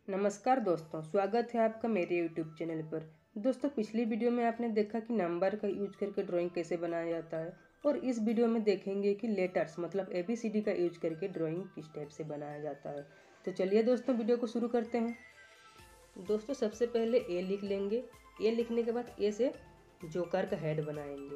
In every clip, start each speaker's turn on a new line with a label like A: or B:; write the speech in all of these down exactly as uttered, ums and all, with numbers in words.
A: नमस्कार दोस्तों, स्वागत है आपका मेरे यूट्यूब चैनल पर। दोस्तों, पिछली वीडियो में आपने देखा कि नंबर का यूज करके ड्राइंग कैसे बनाया जाता है और इस वीडियो में देखेंगे कि लेटर्स मतलब ए बी सी डी का यूज करके ड्राइंग किस टाइप से बनाया जाता है। तो चलिए दोस्तों, वीडियो को शुरू करते हैं। दोस्तों, सबसे पहले ए लिख लेंगे। ए लिखने के बाद ए से जोकर का हेड बनाएंगे।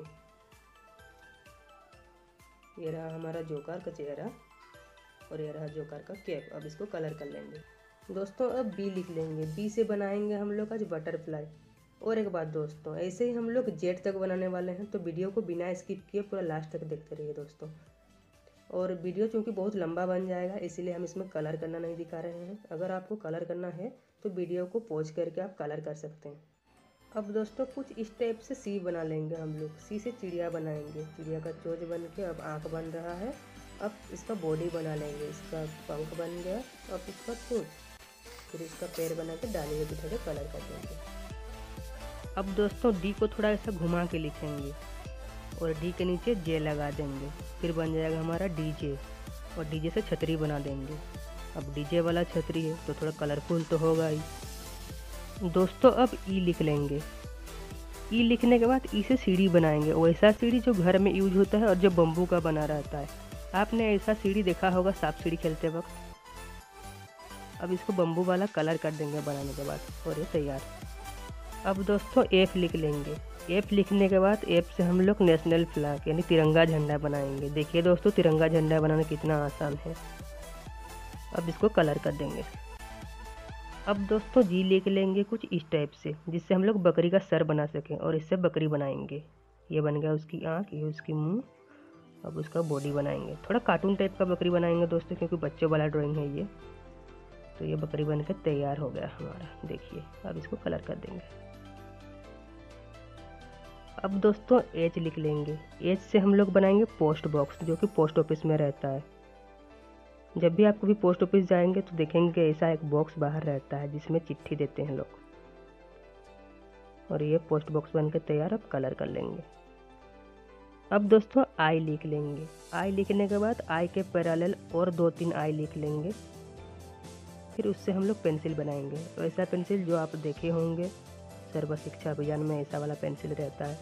A: ये रहा हमारा जोकर का चेहरा और ये रहा जोकर का कैप। अब इसको कलर कर लेंगे। दोस्तों, अब बी लिख लेंगे। बी से बनाएंगे हम लोग आज बटरफ्लाई। और एक बात दोस्तों, ऐसे ही हम लोग जेड तक बनाने वाले हैं, तो वीडियो को बिना स्किप किए पूरा लास्ट तक देखते रहिए दोस्तों। और वीडियो चूँकि बहुत लंबा बन जाएगा, इसीलिए हम इसमें कलर करना नहीं दिखा रहे हैं। अगर आपको कलर करना है तो वीडियो को पॉज करके आप कलर कर सकते हैं। अब दोस्तों, कुछ इस टाइप से सी बना लेंगे हम लोग। सी से चिड़िया बनाएंगे। चिड़िया का चोंच बन के अब आँख बन रहा है। अब इसका बॉडी बना लेंगे। इसका पंख बन गया। अब इसका चोंच, फिर इसका पैर बना के डाली में बिठा के कलर कर देंगे। अब दोस्तों, डी को थोड़ा ऐसा घुमा के लिखेंगे और डी के नीचे जे लगा देंगे। फिर बन जाएगा हमारा डीजे और डीजे से छतरी बना देंगे। अब डीजे वाला छतरी है तो थोड़ा कलरफुल तो होगा ही। दोस्तों, अब ई लिख लेंगे। ई लिखने के बाद ई से सीढ़ी बनाएंगे। वैसा सीढ़ी जो घर में यूज होता है और जो बम्बू का बना रहता है। आपने ऐसा सीढ़ी देखा होगा सांप सीढ़ी खेलते वक्त। अब इसको बम्बू वाला कलर कर देंगे बनाने के बाद और ये तैयार। अब दोस्तों, एफ लिख लेंगे। एफ लिखने के बाद एफ से हम लोग नेशनल फ्लैग यानी तिरंगा झंडा बनाएंगे। देखिए दोस्तों, तिरंगा झंडा बनाना कितना आसान है। अब इसको कलर कर देंगे। अब दोस्तों, जी लिख लेंगे कुछ इस टाइप से, जिससे हम लोग बकरी का सर बना सकें और इससे बकरी बनाएंगे। ये बन गया उसकी आँख, ये उसकी मुँह। अब उसका बॉडी बनाएंगे। थोड़ा कार्टून टाइप का बकरी बनाएंगे दोस्तों, क्योंकि बच्चों वाला ड्राइंग है ये। तो ये बकरी बनकर तैयार हो गया हमारा। देखिए, अब इसको कलर कर देंगे। अब दोस्तों, एच लिख लेंगे। एच से हम लोग बनाएंगे पोस्ट बॉक्स, जो कि पोस्ट ऑफिस में रहता है। जब भी आप कभी पोस्ट ऑफिस जाएंगे तो देखेंगे ऐसा एक बॉक्स बाहर रहता है जिसमें चिट्ठी देते हैं लोग। और ये पोस्ट बॉक्स बनकर तैयार। अब कलर कर लेंगे। अब दोस्तों, आई लिख लेंगे। आई लिखने के बाद आई के पैरेलल और दो तीन आई लिख लेंगे। फिर उससे हम लोग पेंसिल बनाएंगे। वैसा पेंसिल जो आप देखे होंगे सर्व शिक्षा अभियान में, ऐसा वाला पेंसिल रहता है।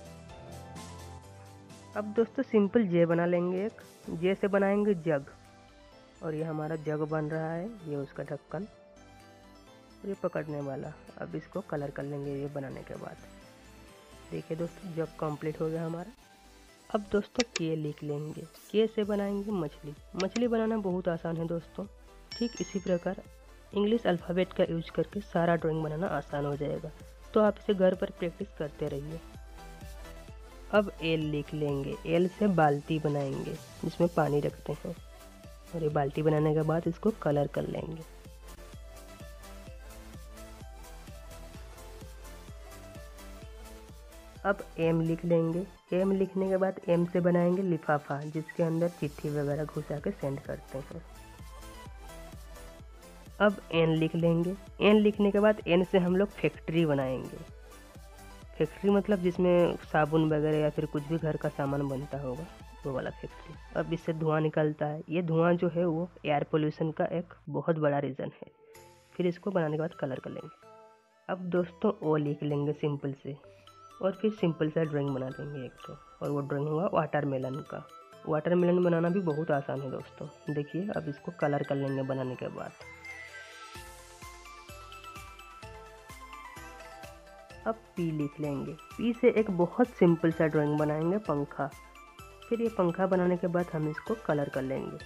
A: अब दोस्तों, सिंपल जे बना लेंगे। एक जे से बनाएंगे जग और ये हमारा जग बन रहा है। ये उसका ढक्कन और ये पकड़ने वाला। अब इसको कलर कर लेंगे ये बनाने के बाद। देखिए दोस्तों, जग कंप्लीट हो गया हमारा। अब दोस्तों, के लिख लेंगे। के से बनाएंगे मछली। मछली बनाना बहुत आसान है दोस्तों। ठीक इसी प्रकार इंग्लिश अल्फ़ाबेट का यूज करके सारा ड्राइंग बनाना आसान हो जाएगा। तो आप इसे घर पर प्रैक्टिस करते रहिए। अब एल लिख लेंगे। एल से बाल्टी बनाएंगे जिसमें पानी रखते हैं। और ये बाल्टी बनाने के बाद इसको कलर कर लेंगे। अब एम लिख लेंगे। एम लिखने के बाद एम से बनाएंगे लिफाफा, जिसके अंदर चिट्ठी वगैरह घुसा के सेंड करते हैं। अब एन लिख लेंगे। एन लिखने के बाद एन से हम लोग फैक्ट्री बनाएंगे। फैक्ट्री मतलब जिसमें साबुन वगैरह या फिर कुछ भी घर का सामान बनता होगा, वो वाला फैक्ट्री। अब इससे धुआं निकलता है। ये धुआं जो है वो एयर पोल्यूशन का एक बहुत बड़ा रीज़न है। फिर इसको बनाने के बाद कलर कर लेंगे। अब दोस्तों, ओ लिख लेंगे सिंपल से और फिर सिंपल सा ड्राइंग बना देंगे एक तो। और वो ड्राइंग हुआ वाटरमेलन का। वाटरमेलन बनाना भी बहुत आसान है दोस्तों। देखिए, अब इसको कलर कर लेंगे बनाने के बाद। अब पी लिख लेंगे। पी से एक बहुत सिंपल सा ड्राइंग बनाएंगे, पंखा। फिर ये पंखा बनाने के बाद हम इसको कलर कर लेंगे।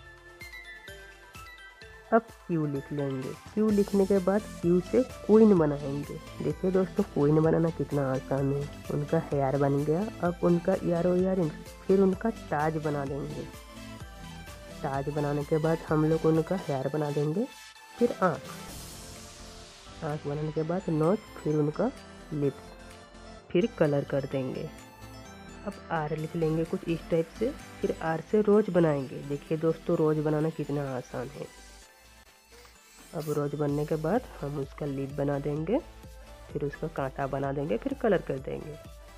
A: अब क्यू लिख लेंगे। क्यू लिखने के बाद क्यू से क्वीन बनाएंगे। देखिए दोस्तों, क्वीन बनाना कितना आसान है। उनका हेयर बन गया। अब उनका ईयर ईयरिंग, फिर उनका ताज बना देंगे। ताज बनाने के बाद हम लोग उनका हेयर बना देंगे। फिर आँख, आँख बनाने के बाद नोज, फिर उनका लिप्स, फिर कलर कर देंगे। अब आर लिख लेंगे कुछ इस टाइप से। फिर आर से रोज बनाएंगे। देखिए दोस्तों, रोज बनाना कितना आसान है। अब रोज बनने के बाद हम उसका लिप बना देंगे। फिर उसका कांटा बना देंगे। फिर कलर कर देंगे।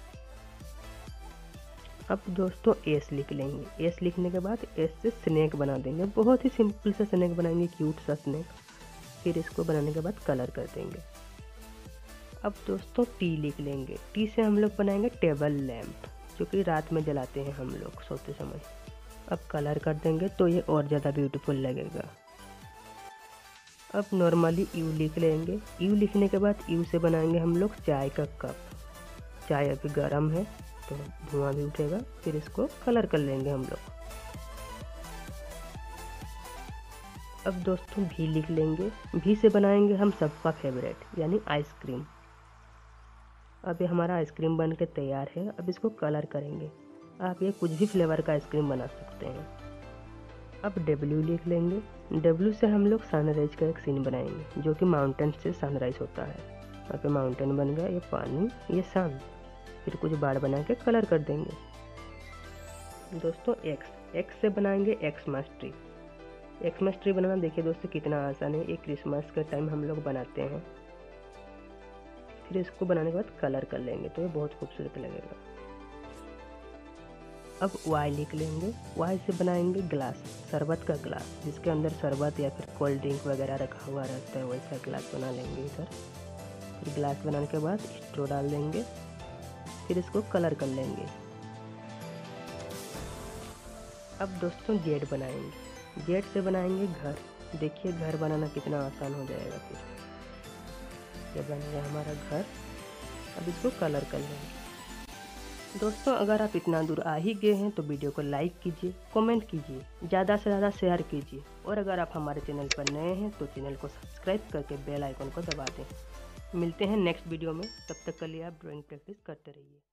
A: अब दोस्तों, एस लिख लेंगे। एस लिखने के बाद एस से स्नेक बना देंगे। बहुत ही सिंपल सा स्नेक बनाएंगे, क्यूट सा स्नेक। फिर इसको बनाने के बाद कलर कर देंगे। अब दोस्तों टी लिख लेंगे। टी से हम लोग बनाएंगे टेबल लैम्प, जो कि रात में जलाते हैं हम लोग सोते समय। अब कलर कर देंगे तो ये और ज़्यादा ब्यूटीफुल लगेगा। अब नॉर्मली यू लिख लेंगे। यू लिखने के बाद यू से बनाएंगे हम लोग चाय का कप। चाय अभी गर्म है तो धुआं भी उठेगा। फिर इसको कलर कर लेंगे हम लोग। अब दोस्तों भी लिख लेंगे। भी से बनाएंगे हम सबका फेवरेट यानी आइसक्रीम। अब ये हमारा आइसक्रीम बन के तैयार है। अब इसको कलर करेंगे। आप ये कुछ भी फ्लेवर का आइसक्रीम बना सकते हैं। अब डब्ल्यू लिख लेंगे। डब्ल्यू से हम लोग सनराइज का एक सीन बनाएंगे, जो कि माउंटेन से सनराइज होता है। यहाँ पे माउंटेन बन गया, ये पानी, ये सन। फिर कुछ बाढ़ बना के कलर कर देंगे। दोस्तों एक्स एक्स से बनाएंगे एक्समस ट्री। एक्समस ट्री बनाना देखिए दोस्तों कितना आसान है। ये क्रिसमस के टाइम हम लोग बनाते हैं। फिर इसको बनाने के बाद कलर कर लेंगे तो ये बहुत खूबसूरत लगेगा। अब वाई लिख लेंगे। वाई से बनाएंगे ग्लास, शरबत का ग्लास, जिसके अंदर शरबत या फिर कोल्ड ड्रिंक वगैरह रखा हुआ रहता है, वैसा ग्लास बना लेंगे इधर। फिर ग्लास बनाने के बाद स्ट्रो डाल देंगे। फिर इसको कलर कर लेंगे। अब दोस्तों जेड बनाएंगे। जेड से बनाएंगे घर। देखिए घर बनाना कितना आसान हो जाएगा। फिर ये बन गया हमारा घर। अब इसको कलर कर लेंगे। दोस्तों अगर आप इतना दूर आ ही गए हैं तो वीडियो को लाइक कीजिए, कमेंट कीजिए, ज़्यादा से ज़्यादा शेयर कीजिए। और अगर आप हमारे चैनल पर नए हैं तो चैनल को सब्सक्राइब करके बेल आइकन को दबा दें। मिलते हैं नेक्स्ट वीडियो में। तब तक के लिए आप ड्राइंग प्रैक्टिस करते रहिए।